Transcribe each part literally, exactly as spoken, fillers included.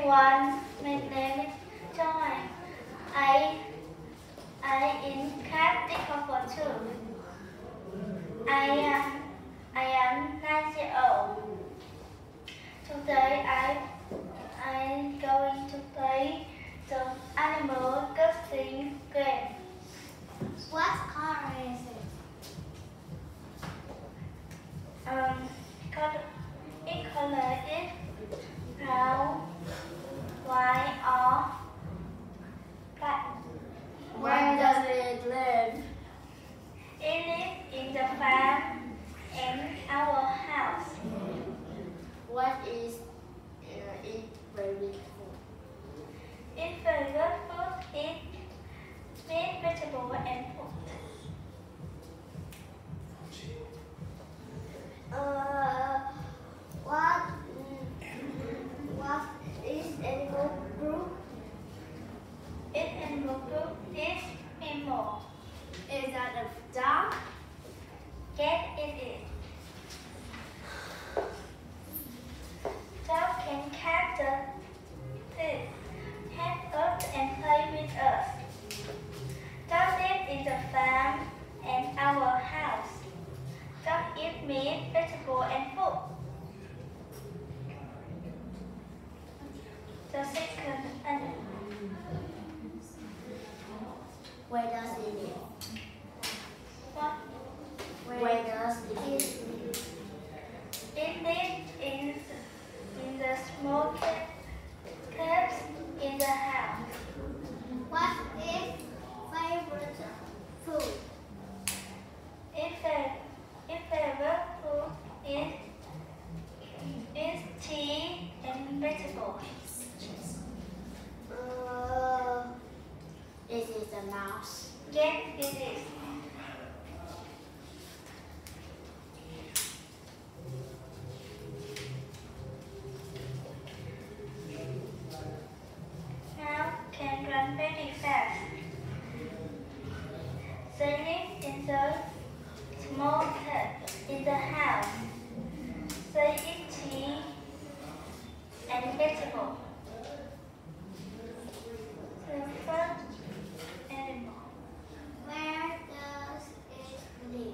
everyone, my name is Joy. I I in class Decomfort two. I am I am nine years old. Today I I'm going to play the animal guessing game. What color is it? Um, color, its color is brown, white, or black. Where does it live? It lives in the farm and our house. What is uh, its favorite food? Its favorite food is meat, vegetable, and fruit. Uh, what, mm, what is animal group? Its animal group is mammal. Is that a dog? Yes, it is. Dog can catch the fish, help us, and play with us. Dog lives in the farm and our house. Dog eats meat, vegetable, and fruit. The second animal. Where does it live? What? Where does it live? It lives in, in the small ca- caves in the house. What is favorite food? Its favorite, its favorite food is, is tea and vegetables. Uh, is it a mouse? Yes, it is. Now can run very fast. They live in the small hut in the house. They eat tea and vegetable. The first animal. Where does it live?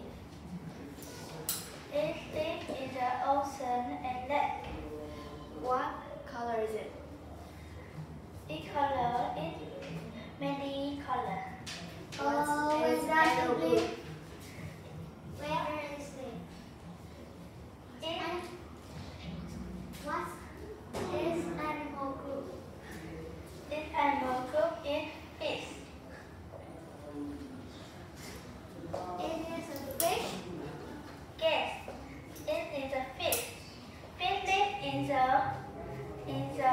It lives in the ocean and lake. What color is it? Its color is many color. Oh, What's is its that animal the group? big? Where is it? It, And what is animal group? its animal group is fish. It is a fish. Yes, it is a fish. Fish live in the in the